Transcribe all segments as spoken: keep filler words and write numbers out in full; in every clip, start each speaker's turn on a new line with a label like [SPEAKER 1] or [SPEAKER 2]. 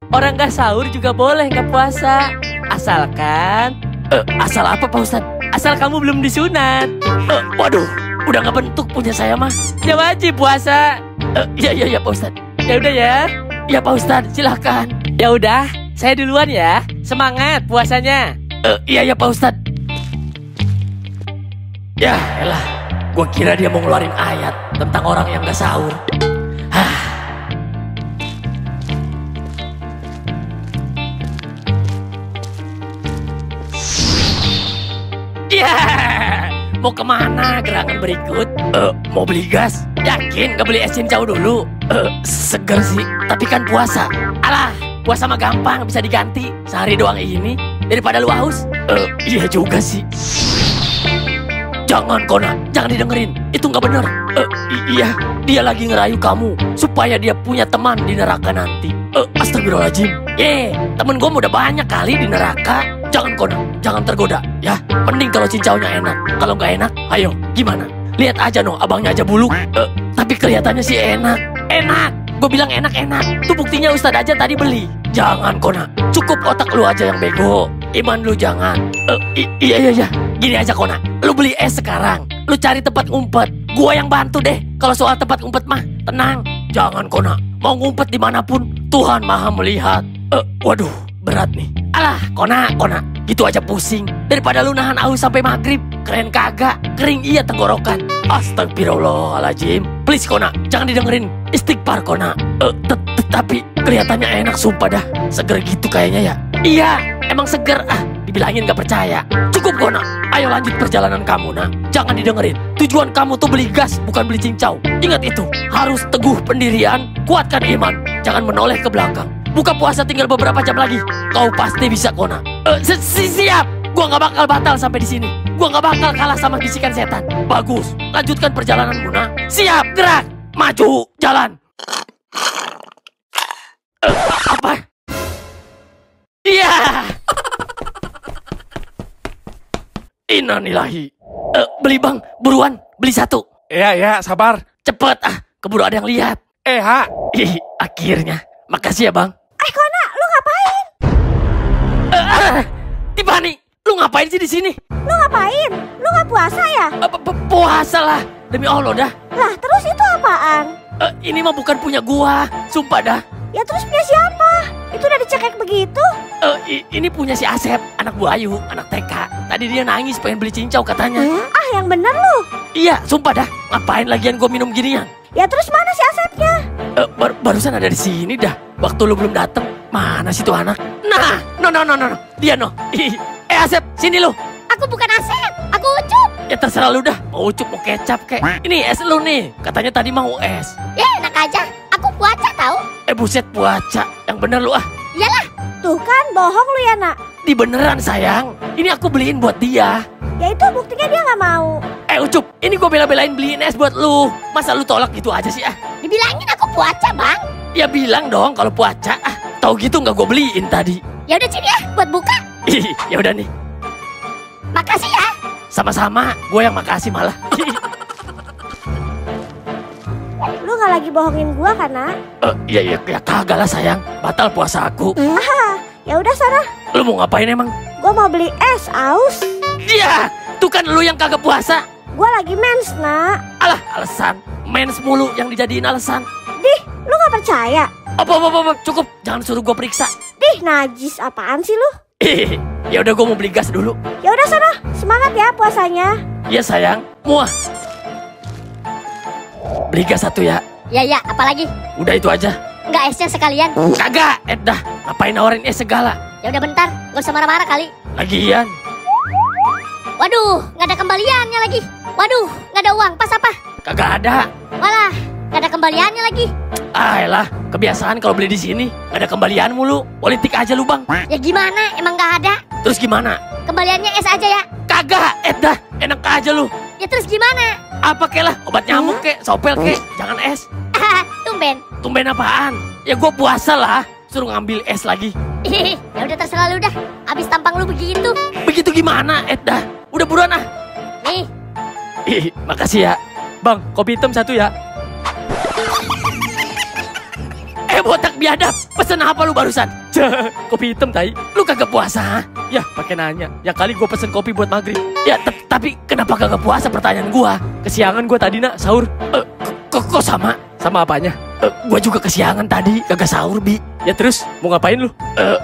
[SPEAKER 1] Orang nggak sahur juga boleh nggak puasa. Asalkan... Uh, asal apa Pak Ustadz? Asal kamu belum disunat. Uh, waduh, udah nggak bentuk punya saya mah. Ya wajib puasa. Uh, ya ya ya Pak Ustadz. Ya udah ya. Ya Pak Ustadz, silahkan. Ya udah, saya duluan ya. Semangat puasanya. Uh, iya ya Pak Ustadz. Ya elah, gua kira dia mau ngeluarin ayat tentang orang yang gak sahur. Hah. Ya, mau kemana gerangan berikut? Uh, mau beli gas? Yakin gak beli es cincau dulu? Uh, seger sih, tapi kan puasa. Alah, puasa mah gampang, bisa diganti. Sehari doang ini, daripada lu haus. Uh, iya juga sih. Jangan Kona, jangan didengerin. Itu nggak bener. Uh, iya, dia lagi ngerayu kamu supaya dia punya teman di neraka nanti. Uh, Astagfirullahaladzim. Ye, temen gue udah banyak kali di neraka. Jangan Kona, jangan tergoda. Ya, mending kalau cincaunya enak. Kalau nggak enak, ayo, gimana? Lihat aja no, abangnya aja buluk. Uh, tapi kelihatannya sih enak. Enak. Gue bilang enak-enak. Tuh buktinya Ustadz aja tadi beli. Jangan Kona, cukup otak lu aja yang bego. Iman lu jangan. Uh, iya iya iya. Gini aja Kona, lu beli es sekarang. Lu cari tempat ngumpet. Gua yang bantu deh. Kalau soal tempat ngumpet mah, tenang. Jangan Kona, mau ngumpet dimanapun, Tuhan maha melihat. Uh, waduh, berat nih. Alah, Kona, Kona, gitu aja pusing. Daripada lu nahan aus sampai maghrib. Keren kagak, kering iya tenggorokan. Astagfirullahaladzim. Please Kona, jangan didengerin. Istighfar Kona. Uh, Tapi kelihatannya enak sumpah dah. Seger gitu kayaknya ya. Iya, emang seger. Ah, dibilangin gak percaya. Cukup Kona, ayo lanjut perjalanan kamu nak. Jangan didengerin. Tujuan kamu tuh beli gas, bukan beli cincau. Ingat itu, harus teguh pendirian, kuatkan iman. Jangan menoleh ke belakang. Buka puasa tinggal beberapa jam lagi. Kau pasti bisa Kona. uh, Siap. Gua gak bakal batal sampai di sini. Gua gak bakal kalah sama bisikan setan. Bagus, lanjutkan perjalananmu nak. Siap, gerak, maju, jalan. Uh, apa? Iya. Innalillahi. Uh, beli bang, buruan, beli satu.
[SPEAKER 2] Iya, iya, sabar.
[SPEAKER 1] Cepet ah, keburu ada yang lihat.
[SPEAKER 2] Eh, ha.
[SPEAKER 1] Ih, akhirnya. Makasih ya bang.
[SPEAKER 3] Eh, Kona, lu ngapain?
[SPEAKER 1] Uh, uh, Tiffany, lu ngapain sih di sini?
[SPEAKER 3] Lu ngapain? Lu nggak puasa ya?
[SPEAKER 1] Uh, puasa lah, demi Allah dah.
[SPEAKER 3] Lah, terus itu apaan?
[SPEAKER 1] Uh, ini mah bukan punya gua, sumpah dah.
[SPEAKER 3] Ya terus punya siapa? Itu udah dicekek begitu?
[SPEAKER 1] Uh, ini punya si Asep, anak Bu Ayu, anak T K. Tadi dia nangis pengen beli cincau katanya.
[SPEAKER 3] Hmm? Ah, yang bener lu.
[SPEAKER 1] Iya, sumpah dah. Ngapain lagian gua minum ginian?
[SPEAKER 3] Ya terus mana si Asepnya?
[SPEAKER 1] Uh, bar barusan ada di sini dah. Waktu lu belum dateng. Mana sih tuh anak? Nah, no no no no, no. Dia no. Ih, eh Asep, sini lu.
[SPEAKER 3] Aku bukan Asep, aku Ucup.
[SPEAKER 1] Ya terserah lu dah. Mau Ucup mau kecap kek. Ini es lu nih. Katanya tadi mau es.
[SPEAKER 3] Ya enak aja. Aku puasa tahu.
[SPEAKER 1] Eh buset puasa. Yang bener lu ah.
[SPEAKER 3] Iyalah. Tuh kan bohong lu ya nak.
[SPEAKER 1] Di beneran sayang. Ini aku beliin buat dia.
[SPEAKER 3] Ya itu buktinya dia nggak mau.
[SPEAKER 1] Eh Ucup, ini gue bela-belain beliin es buat lu. Masa lu tolak gitu aja sih ah?
[SPEAKER 3] Dibilangin aku puasa bang.
[SPEAKER 1] Ya bilang dong kalau puasa ah. Tahu gitu nggak gue beliin tadi.
[SPEAKER 3] Ya udah sini ya buat buka.
[SPEAKER 1] Ih, ya udah nih.
[SPEAKER 3] Makasih ya.
[SPEAKER 1] Sama-sama, gue yang makasih malah.
[SPEAKER 3] Lu nggak lagi bohongin gua kan nak?
[SPEAKER 1] Uh, iya iya ya kagak lah sayang. Batal puasa aku.
[SPEAKER 3] Ah, ya udah sana.
[SPEAKER 1] Lu mau ngapain emang?
[SPEAKER 3] Gua mau beli es aus.
[SPEAKER 1] Iya, tuh kan lu yang kagak puasa.
[SPEAKER 3] Gua lagi mens nak.
[SPEAKER 1] Alah, alasan. Mens mulu yang dijadiin alasan.
[SPEAKER 3] Dih, lu nggak percaya?
[SPEAKER 1] Apa, apa, apa, cukup. Jangan suruh gue periksa.
[SPEAKER 3] Dih, najis apaan sih lu?
[SPEAKER 1] Ya udah gue mau beli gas dulu.
[SPEAKER 3] Ya udah sana, semangat ya puasanya.
[SPEAKER 1] Iya sayang, muah. Beli gas satu ya.
[SPEAKER 3] Ya ya, apalagi?
[SPEAKER 1] Udah itu aja.
[SPEAKER 3] Enggak esnya sekalian.
[SPEAKER 1] Kagak, eh dah. Ngapain nawarin es segala?
[SPEAKER 3] Ya udah bentar, gak usah marah-marah kali.
[SPEAKER 1] Lagian.
[SPEAKER 3] Waduh, nggak ada kembaliannya lagi. Waduh, nggak ada uang, pas apa?
[SPEAKER 1] Kagak ada.
[SPEAKER 3] Walah, nggak ada kembaliannya lagi.
[SPEAKER 1] Ah elah, kebiasaan kalau beli di sini nggak ada kembalian mulu. Politik aja lu bang.
[SPEAKER 3] Ya gimana, emang nggak ada?
[SPEAKER 1] Terus gimana?
[SPEAKER 3] Kembaliannya es aja ya.
[SPEAKER 1] Kagak, eh dah. Enak aja lu.
[SPEAKER 3] Ya terus gimana?
[SPEAKER 1] Apa kek lah, obat nyamuk kek, sopel kek, jangan es.
[SPEAKER 3] Tumben.
[SPEAKER 1] Tumben apaan? Ya gue puasa lah, suruh ngambil es lagi.
[SPEAKER 3] Ya udah terserah lu dah. Abis tampang lu begitu.
[SPEAKER 1] Begitu gimana, Ed dah? Udah buruan ah.
[SPEAKER 3] Nih.
[SPEAKER 1] Ih, makasih ya. Bang, kopi hitam satu ya. Eh botak biadab, pesen apa lu barusan? Cah, kopi hitam tai. Lu kagak puasa? Ya, pakai nanya. Ya kali gue pesen kopi buat maghrib. Ya, tapi kenapa kagak puasa pertanyaan gua? Kesiangan gua tadi nak sahur. Eh, kok kok sama? Sama apanya? Eh, gua juga kesiangan tadi, kagak sahur, Bi. Ya terus mau ngapain lu? Eh.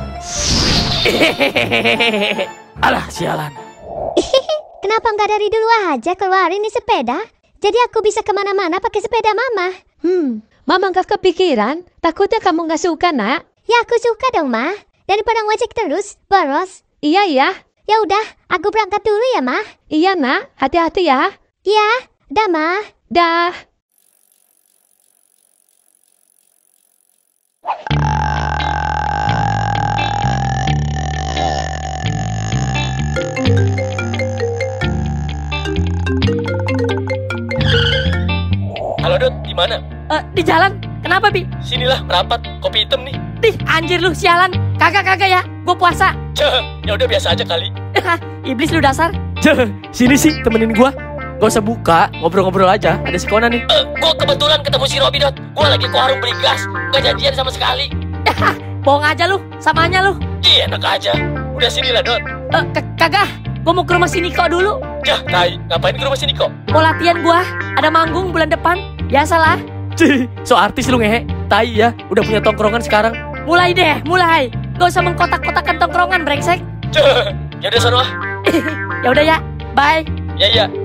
[SPEAKER 1] Alah, sialan.
[SPEAKER 3] Kenapa nggak dari dulu aja keluarin ini sepeda? Jadi aku bisa kemana-mana pakai sepeda mama.
[SPEAKER 2] Hmm, mama nggak kepikiran. Takutnya kamu nggak suka, nak.
[SPEAKER 3] Ya aku suka dong, Ma. Daripada ngojek terus, boros.
[SPEAKER 2] Iya, ya.
[SPEAKER 3] Ya udah, aku berangkat dulu ya, Ma.
[SPEAKER 2] Iya, nak. Hati-hati ya.
[SPEAKER 3] Iya, dah, Ma.
[SPEAKER 2] Dah.
[SPEAKER 1] Halo Dot, di mana?
[SPEAKER 4] Eh, di jalan. Kenapa, Bi?
[SPEAKER 1] Sinilah merapat, kopi hitam nih.
[SPEAKER 4] Dih, anjir lu sialan. Kagak-kagak ya, gue puasa.
[SPEAKER 1] Cah, ya udah biasa aja kali.
[SPEAKER 4] Iblis lu dasar.
[SPEAKER 1] Cah, sini sih temenin gua. Gak usah buka, ngobrol-ngobrol aja. Ada si Kona nih. Uh, gua kebetulan ketemu si Robi Dot. Gua lagi ke warung beli gas, gak janjian sama sekali.
[SPEAKER 4] Bohong aja lu, samanya lu.
[SPEAKER 1] Iya, enak aja. Udah sinilah Dot.
[SPEAKER 4] Eh, kagak. Gue mau ke rumah si Niko dulu.
[SPEAKER 1] Cah, tai, ngapain ke rumah si Niko?
[SPEAKER 4] Mau latihan gua, ada manggung bulan depan. Biasalah.
[SPEAKER 1] Cih, so artis lu ngehe. Tai ya, udah punya tongkrongan sekarang.
[SPEAKER 4] Mulai deh, mulai. Gak usah mengkotak-kotakan tongkrongan, brengsek.
[SPEAKER 1] Cih, ya udah sono ah.
[SPEAKER 4] Ya udah ya, bye.
[SPEAKER 1] Ya ya.